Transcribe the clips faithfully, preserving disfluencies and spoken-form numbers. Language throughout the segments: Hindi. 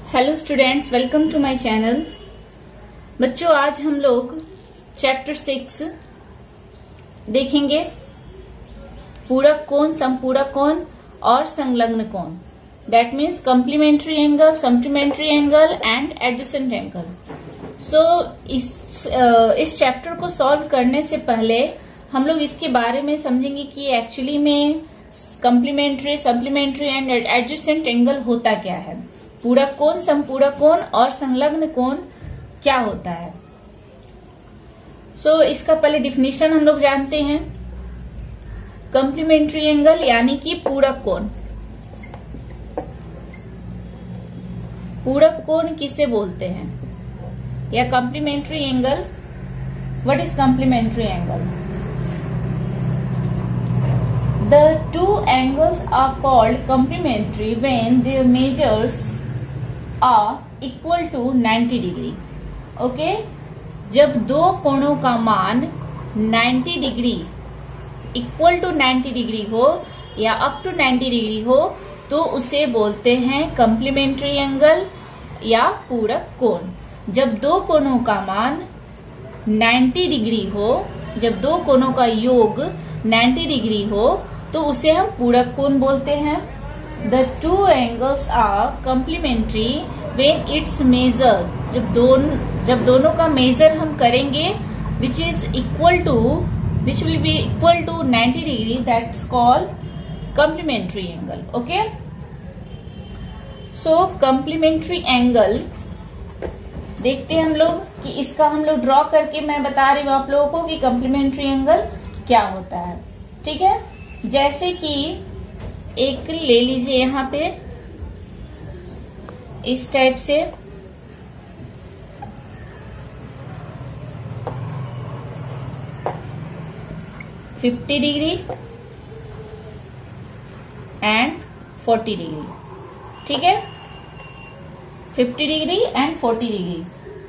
Hello students, welcome to my channel. बच्चों, आज हम लोग चैप्टर सिक्स देखेंगे, पूरक कोण, समपूरक कोण और संलग्न कोण। That means complementary angle, supplementary angle and adjacent angle. So इस uh, इस चैप्टर को सॉल्व करने से पहले हम लोग इसके बारे में समझेंगे कि एक्चुअली में complementary, supplementary and adjacent angle होता क्या है, पूरक कोण, समपूरक कोण और संलग्न कोण क्या होता है। सो so, इसका पहले डिफिनीशन हम लोग जानते हैं। कॉम्प्लीमेंट्री एंगल यानी कि पूरक कोण। पूरक कोण किसे बोलते हैं, या complementary angle. What is complementary angle? The two angles are called complementary when their measures are equal to ninety degree. Okay? जब दो कोणों का मान ninety degree equal to ninety degree हो या अप टू ninety डिग्री हो तो उसे बोलते हैं कॉम्प्लीमेंट्री एंगल या पूरक कोण। जब दो कोणों का मान ninety डिग्री हो, जब दो कोणों का योग ninety डिग्री हो तो उसे हम पूरक कोण बोलते हैं। The two angles are complementary when its measure, जब दोनों जब दोनों का मेजर हम करेंगे which is equal to which will be equal to ninety degree, that's called complementary angle. Okay, so complementary angle देखते हैं हम लोग कि इसका हम लोग ड्रॉ करके मैं बता रही हूँ आप लोगों को कि कॉम्प्लीमेंट्री एंगल क्या होता है। ठीक है, जैसे कि एक ले लीजिए यहां पे इस टाइप से, fifty degree and forty degree. ठीक है, fifty degree and forty degree.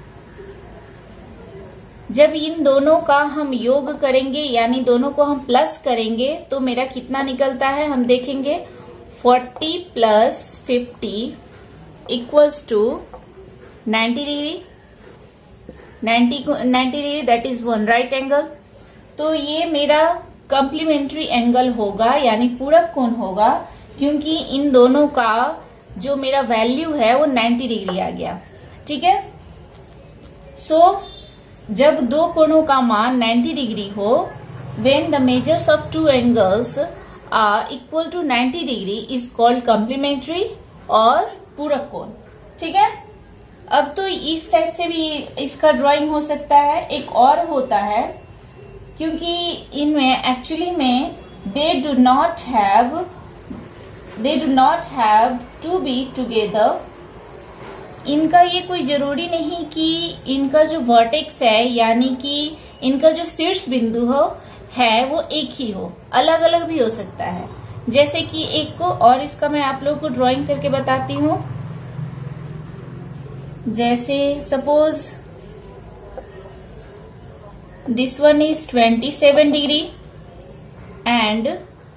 जब इन दोनों का हम योग करेंगे यानी दोनों को हम प्लस करेंगे तो मेरा कितना निकलता है हम देखेंगे। forty plus fifty equals to ninety degree, ninety ninety degree, that is one right angle. तो ये मेरा कॉम्प्लीमेंट्री एंगल होगा यानी पूरक कोण होगा, क्योंकि इन दोनों का जो मेरा वैल्यू है वो ninety डिग्री आ गया। ठीक है, सो so, जब दो कोणों का मान ninety डिग्री हो, when the measures of two angles are equal to ninety degree is called complementary और पूरक कोण। ठीक है, अब तो इस टाइप से भी इसका ड्राइंग हो सकता है। एक और होता है, क्योंकि इनमें एक्चुअली में they do not have they do not have to be together। इनका ये कोई जरूरी नहीं कि इनका जो वर्टेक्स है यानी कि इनका जो शीर्ष बिंदु हो है वो एक ही हो, अलग अलग भी हो सकता है। जैसे कि एक को और इसका मैं आप लोगों को ड्राइंग करके बताती हूँ। जैसे suppose this one is twenty seven degree and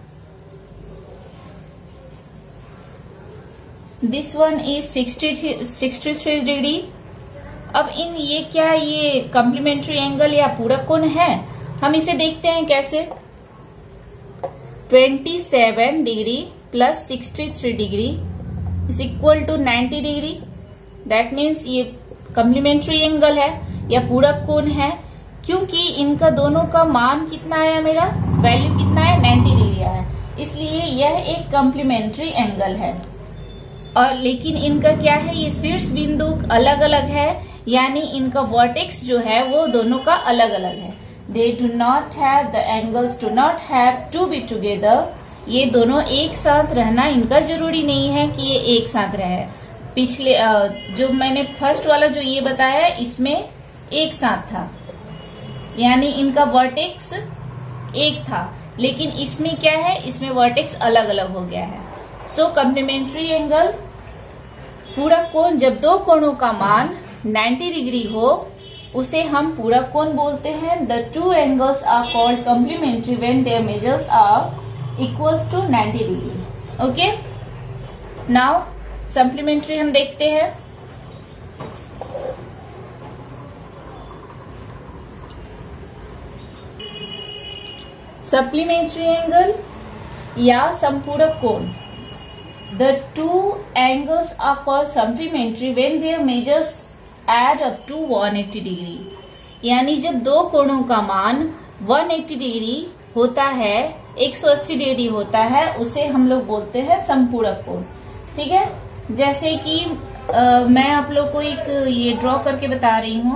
this one is sixty three degree. अब इन ये क्या ये कॉम्प्लीमेंट्री एंगल या पूरक कोण है? हम इसे देखते हैं कैसे। Twenty seven degree plus sixty three degree is equal to ninety degree, that means ये कॉम्प्लीमेंट्री एंगल है या पूरक कोण है, क्योंकि इनका दोनों का मान कितना आया, मेरा वैल्यू कितना है, नाइन्टी डिग्री आया, इसलिए यह एक कॉम्प्लीमेंट्री एंगल है। और लेकिन इनका क्या है, ये शीर्ष बिंदु अलग अलग है, यानी इनका वर्टेक्स जो है वो दोनों का अलग अलग है। They do not have the angles do not have to be together. ये दोनों एक साथ रहना इनका जरूरी नहीं है कि ये एक साथ रहे। पिछले जो मैंने फर्स्ट वाला जो ये बताया इसमें एक साथ था, यानी इनका वर्टेक्स एक था, लेकिन इसमें क्या है, इसमें वर्टेक्स अलग अलग हो गया है। सो कॉम्प्लीमेंट्री एंगल पूरक कोण, जब दो कोणों का मान ninety डिग्री हो उसे हम पूरक कोण बोलते हैं। The two angles are called complementary when their measures are equals to ninety degree. Okay, now supplementary हम देखते हैं। सप्लीमेंट्री एंगल या संपूरक कोण। The two angles are called supplementary when their measures add up to one eighty degree. यानी जब दो कोणों का मान एक सौ अस्सी डिग्री होता है, एक सौ अस्सी डिग्री होता है, उसे हम लोग बोलते हैं संपूरक कोण। ठीक है, जैसे कि आ, मैं आप लोग को एक ये ड्रॉ करके बता रही हूं।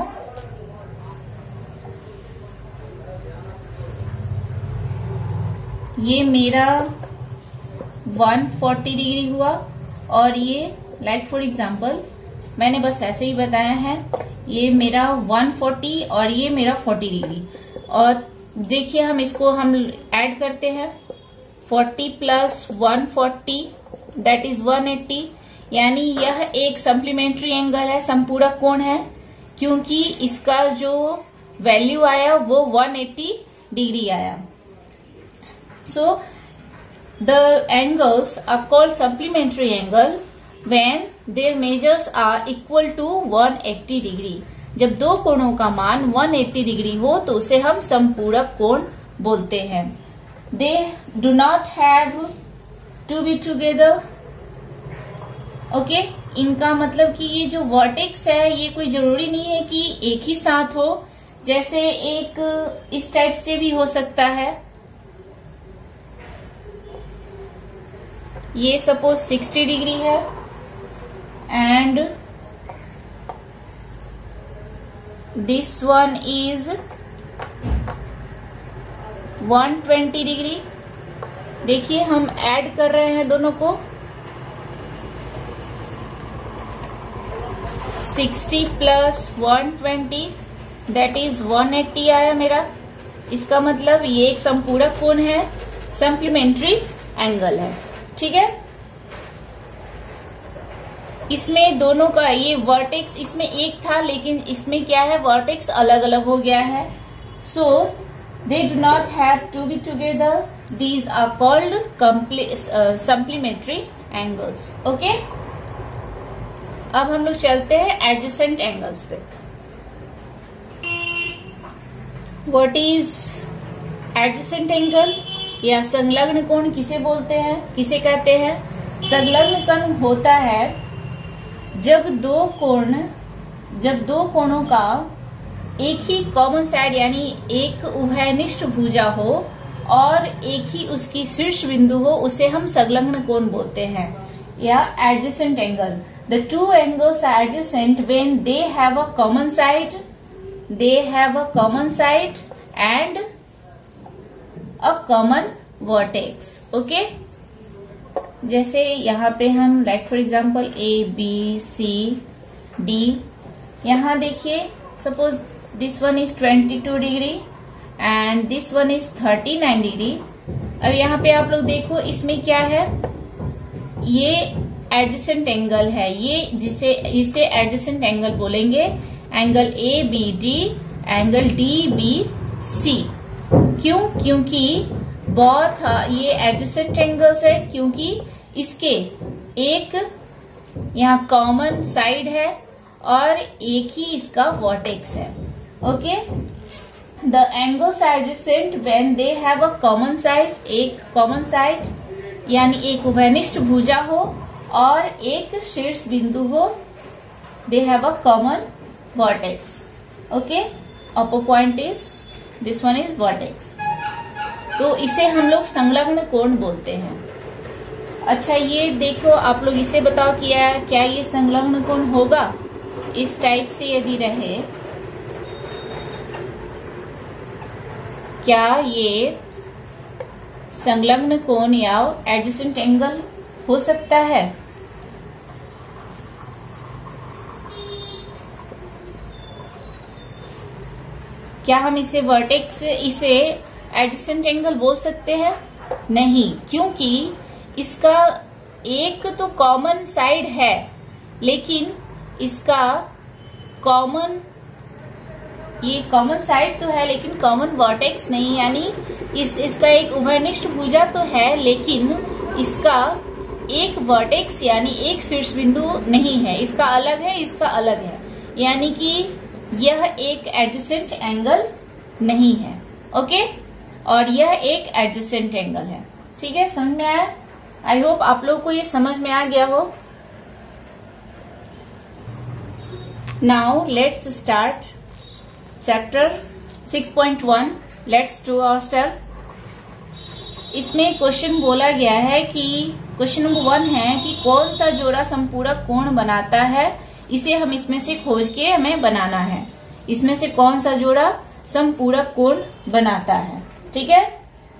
ये मेरा एक सौ चालीस डिग्री हुआ और ये लाइक फॉर एग्जांपल मैंने बस ऐसे ही बताया है, ये मेरा एक सौ चालीस और ये मेरा चालीस डिग्री। और देखिए हम इसको हम ऐड करते हैं, चालीस प्लस एक सौ चालीस दैट इज एक सौ अस्सी, यानी यह एक सप्लीमेंट्री एंगल है, संपूरक कोण है, क्योंकि इसका जो वैल्यू आया वो एक सौ अस्सी डिग्री आया। So the angles are called supplementary angle when their measures are equal to एक सौ अस्सी डिग्री। जब दो कोणों का मान एक सौ अस्सी डिग्री हो तो उसे हम संपूरक कोण बोलते हैं। They do not have to be together. Okay, इनका मतलब कि ये जो वर्टेक्स है ये कोई जरूरी नहीं है कि एक ही साथ हो, जैसे एक इस टाइप से भी हो सकता है। ये सपोज साठ डिग्री है एंड दिस वन इज एक सौ बीस डिग्री। देखिए हम ऐड कर रहे हैं दोनों को, साठ प्लस एक सौ बीस दैट इज एक सौ अस्सी आया मेरा। इसका मतलब ये एक संपूरक कोण है, सप्लीमेंट्री एंगल है। ठीक है, इसमें दोनों का ये वर्टेक्स इसमें एक था, लेकिन इसमें क्या है, वर्टेक्स अलग अलग हो गया है। So they do not have to be together, these are called supplementary angles. Okay, अब हम लोग चलते हैं एडजेसेंट एंगल्स पे। व्हाट इज एडजेसेंट एंगल या संलग्न कोण किसे बोलते हैं, किसे कहते हैं? संलग्न कोण होता है जब दो कोण जब दो कोणों का एक ही कॉमन साइड यानी एक उभयनिष्ठ भुजा हो और एक ही उसकी शीर्ष बिंदु हो, उसे हम संलग्न कोण बोलते हैं या adjacent angle. The two angles are adjacent when they have a common side, they have a common side and a common vertex. Okay? जैसे यहाँ पे हम like for example A B C D, यहाँ देखिए सपोज दिस वन इज बाईस degree and this one is उनतालीस डिग्री। अब यहाँ पे आप लोग देखो इसमें क्या है, ये एडजेसेंट एंगल है, ये जिसे इसे एडजेसेंट एंगल बोलेंगे। Angle A B D, angle D B C. क्यों? क्योंकि बहुत ये एडजेसेंट एंगल्स है, क्योंकि इसके एक यहाँ कॉमन साइड है और एक ही इसका वर्टेक्स है। Okay, the angles are adjacent when they have a common side, एक कॉमन साइड यानी एक उभयनिष्ठ भुजा हो और एक शीर्ष बिंदु हो, they have a common vertex. Okay, upper point is this one is vertex, तो इसे हम लोग संलग्न कोण बोलते हैं। अच्छा, ये देखो आप लोग इसे बताओ क्या क्या ये संलग्न कोण होगा? इस टाइप से यदि रहे, क्या ये संलग्न कोण या एडजेसेंट एंगल हो सकता है? क्या हम इसे वर्टेक्स इसे एडजेसेंट एंगल बोल सकते हैं? नहीं, क्योंकि इसका एक तो कॉमन साइड है, लेकिन इसका कॉमन ये कॉमन साइड तो है लेकिन कॉमन वर्टेक्स नहीं, यानी इस इसका एक उभयनिष्ठ भुजा तो है लेकिन इसका एक वर्टेक्स यानी एक शीर्ष बिंदु नहीं है। इसका अलग है, इसका अलग है, यानी कि यह एक एडजेसेंट एंगल नहीं है। ओके, और यह एक एडजेसेंट एंगल है। ठीक है, समझ में आया? आई होप आप लोग को ये समझ में आ गया हो। Now let's start chapter six point one. Let's do ourself. इसमें क्वेश्चन बोला गया है कि क्वेश्चन नंबर वन है कि कौन सा जोड़ा संपूरक कोण बनाता है, इसे हम इसमें से खोज के हमें बनाना है। इसमें से कौन सा जोड़ा संपूरक कोण बनाता है। ठीक है,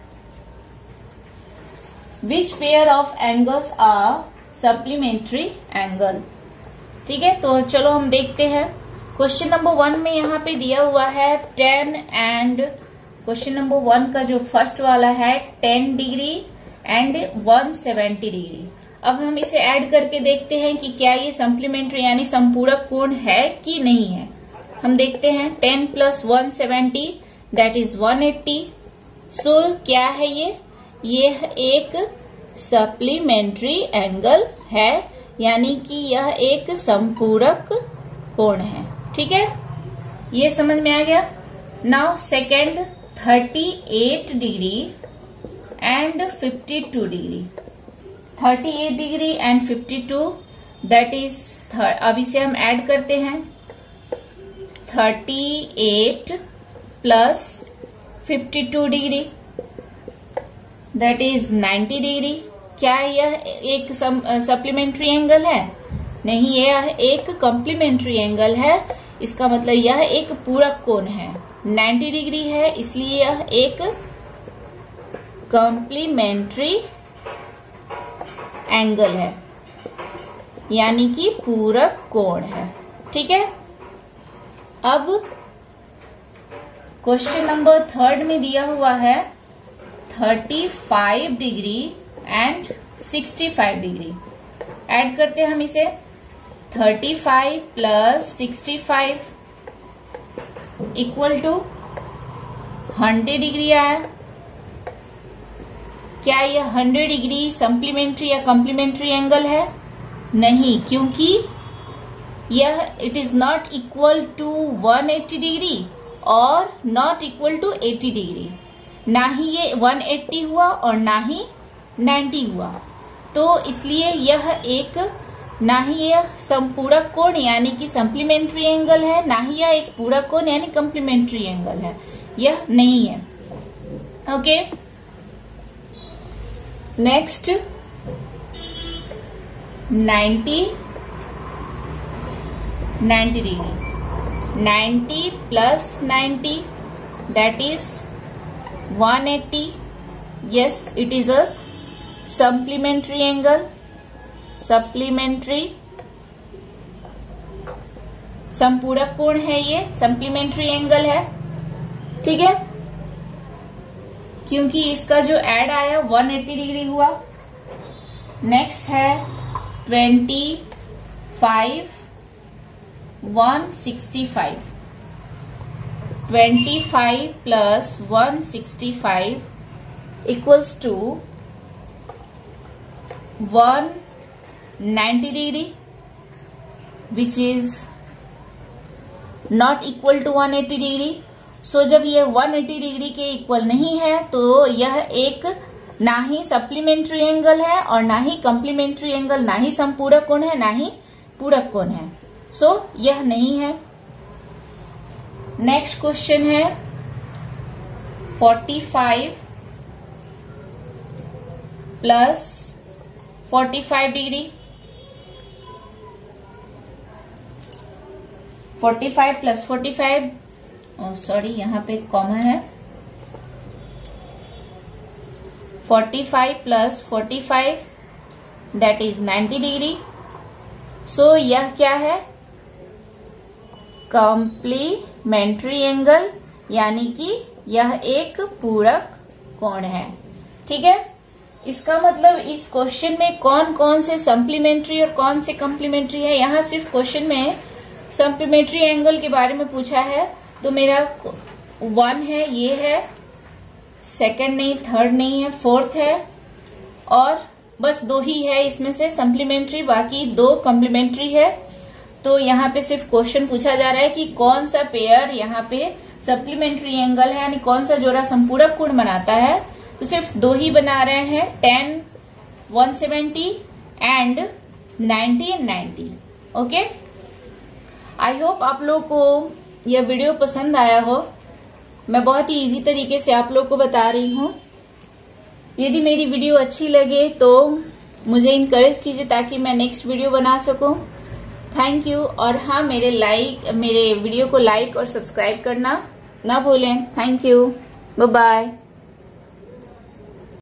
which pair of angles are supplementary angle. ठीक है, तो चलो हम देखते हैं। क्वेश्चन नंबर वन में यहाँ पे दिया हुआ है ten and question number one का जो फर्स्ट वाला है ten degree and one seventy degree. अब हम इसे ऐड करके देखते हैं कि क्या ये सप्लीमेंट्री यानी संपूरक कोण है कि नहीं है। हम देखते हैं ten plus one seventy that is one eighty. So क्या है ये ये एक सप्लीमेंट्री एंगल है, यानी कि यह एक संपूरक कोण है। ठीक है, ये समझ में आ गया। Now second thirty eight degree and fifty two degree. Thirty eight degree and fifty two that is, अब इसे हम ऐड करते हैं। Thirty eight plus fifty two degree that is ninety degree. क्या यह एक सप्लीमेंट्री एंगल है? नहीं, यह एक कॉम्प्लीमेंट्री एंगल है। इसका मतलब यह एक पूरक कोण है। नाइन्टी डिग्री है, इसलिए यह एक कॉम्प्लीमेंट्री एंगल है, यानी कि पूरक कोण है। ठीक है, अब क्वेश्चन नंबर थर्ड में दिया हुआ है thirty five degree and sixty five degree. Add करते हैं हम इसे। Thirty five plus sixty five equal to hundred degree आया। क्या यह हंड्रेड डिग्री सप्लीमेंट्री या कॉम्प्लीमेंट्री एंगल है? नहीं, क्योंकि यह it is not equal to one eighty degree और not equal to eighty degree. ना ही ये वन एट्टी हुआ और ना ही नाइन्टी हुआ, तो इसलिए यह एक ना ही यह संपूरक कोण यानी कि सप्लीमेंट्री एंगल है, ना ही यह एक पूरक कोण यानी कॉम्प्लीमेंट्री एंगल है। यह नहीं है। Okay, next ninety ninety degree. Ninety plus ninety that is one eighty. yes, it is a supplementary angle, supplementary संपूरक कोण है, ये सप्लीमेंट्री एंगल है। ठीक है, क्योंकि इसका जो ऐड आया वन एट्टी डिग्री हुआ। नेक्स्ट है twenty five one sixty five. Twenty five plus one sixty five equals to one ninety degree which is not equal to one eighty degree. So जब यह वन एट्टी डिग्री के इक्वल नहीं है तो यह एक ना ही सप्लीमेंट्री एंगल है और ना ही कॉम्प्लीमेंट्री एंगल, ना ही संपूरक कोण है, ना ही पूरक कोण है। सो so, यह नहीं है। नेक्स्ट क्वेश्चन है forty five plus forty five degree. Forty five plus forty five, sorry यहाँ पे कॉमा है। Forty five plus forty five that is ninety degree. So यह क्या है? कॉम्प्लीमेंट्री एंगल, यानी कि यह एक पूरक कोण है। ठीक है, इसका मतलब इस क्वेश्चन में कौन कौन से सप्लीमेंट्री और कौन से कॉम्प्लीमेंट्री है। यहाँ सिर्फ क्वेश्चन में सप्लीमेंट्री एंगल के बारे में पूछा है, तो मेरा वन है, ये है, सेकंड नहीं, थर्ड नहीं है, फोर्थ है, और बस दो ही है इसमें से सप्लीमेंट्री, बाकी दो कॉम्प्लीमेंट्री है। तो यहाँ पे सिर्फ क्वेश्चन पूछा जा रहा है कि कौन सा पेयर यहाँ पे सप्लीमेंट्री एंगल है, यानी कौन सा जोड़ा संपूरक कोण बनाता है, तो सिर्फ दो ही बना रहे हैं, ten one seventy and ninety and ninety. Okay, I hope आप लोग को यह वीडियो पसंद आया हो। मैं बहुत ही इजी तरीके से आप लोग को बता रही हूँ। यदि मेरी वीडियो अच्छी लगे तो मुझे इनकरेज कीजिए ताकि मैं नेक्स्ट वीडियो बना सकूं। Thank you. और हाँ, मेरे लाइक मेरे वीडियो को लाइक और सब्सक्राइब करना ना भूलें। Thank you, bye bye.